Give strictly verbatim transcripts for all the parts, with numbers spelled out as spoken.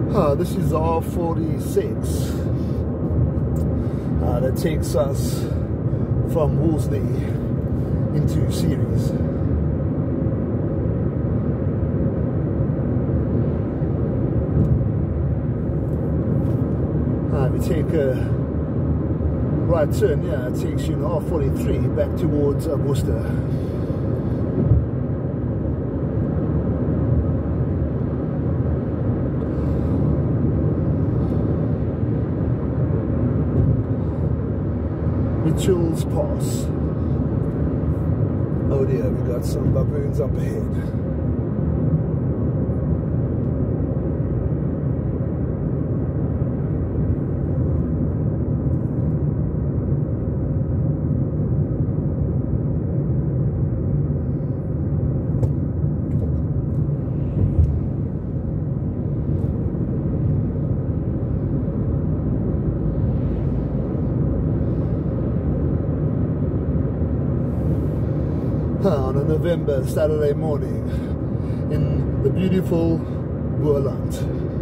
Uh, this is R forty-six uh, that takes us from Wolseley into Ceres. Uh, we take a right turn here, it takes you in R forty-three back towards uh, Worcester. Michell's Pass. Oh dear, we got some baboons up ahead. On a November Saturday morning in the beautiful Boerland.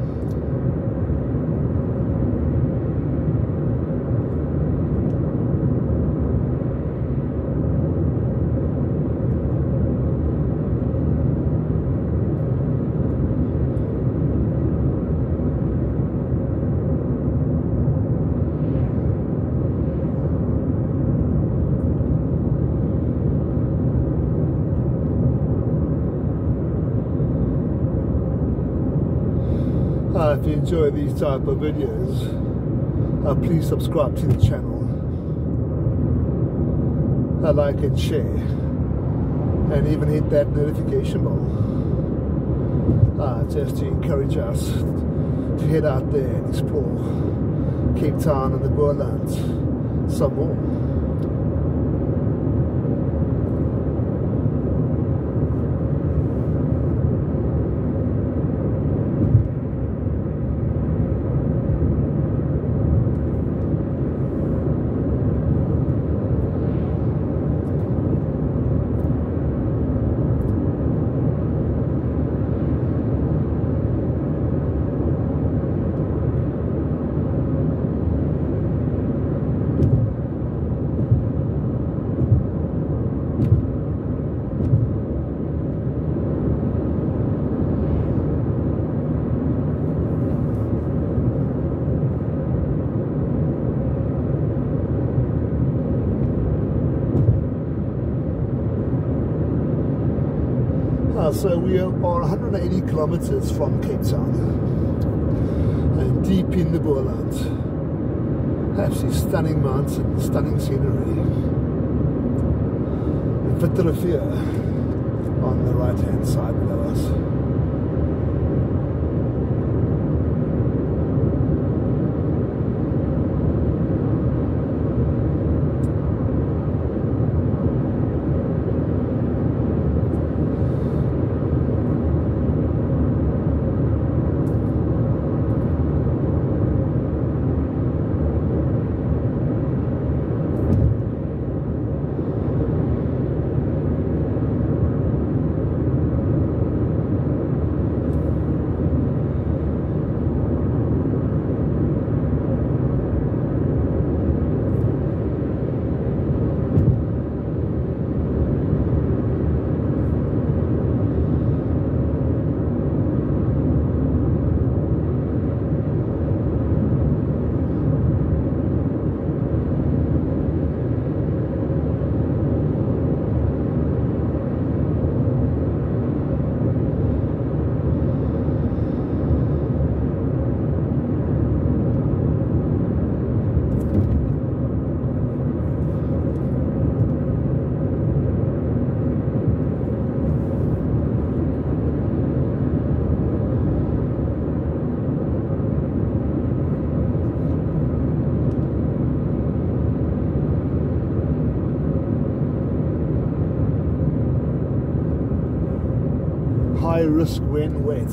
Uh, if you enjoy these type of videos, uh, please subscribe to the channel, uh, like and share, and even hit that notification bell, uh, just to encourage us to head out there and explore Cape Town and the Boerland some more. Uh, so we are one hundred eighty kilometers from Cape Town and deep in the Boerland. Absolutely stunning mountains, stunning scenery. The Rivier on the right hand side below us. High risk when wet.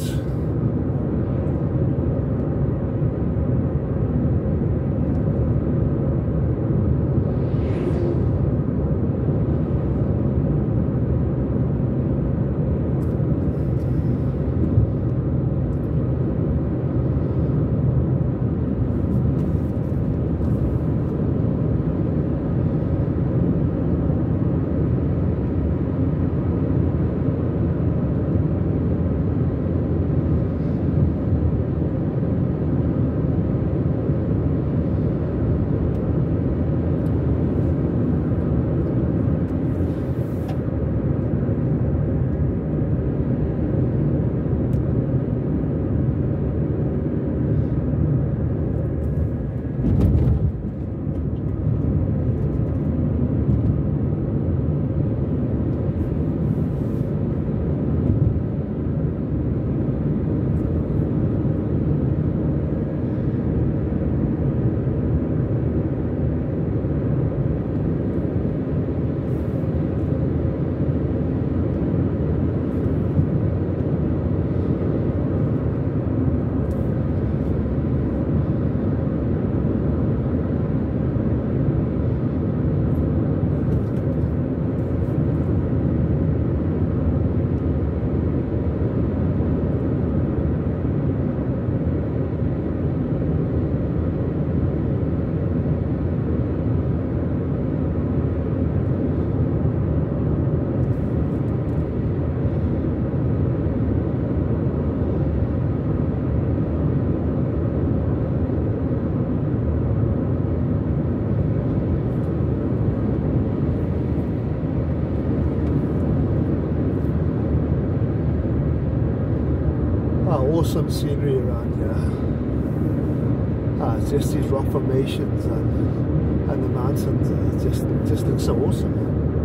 awesome scenery around here. Ah, just these rock formations and, and the mountains uh, just, just look so awesome.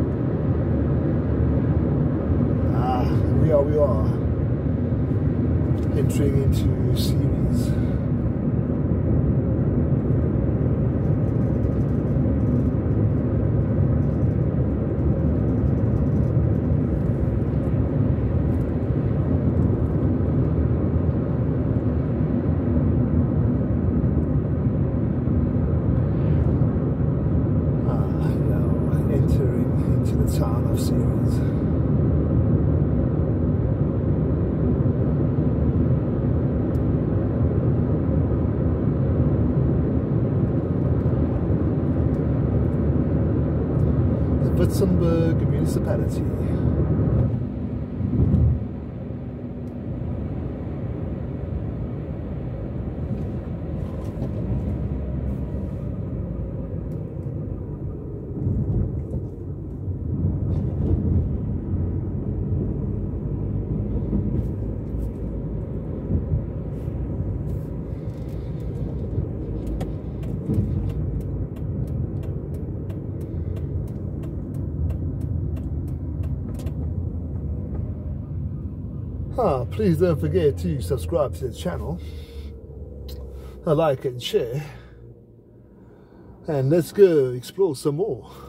Ah, we are, we are entering into Ceres. Town of Ceres. The Witzenberg municipality. Ah, please don't forget to subscribe to the channel, like and share, and let's go explore some more.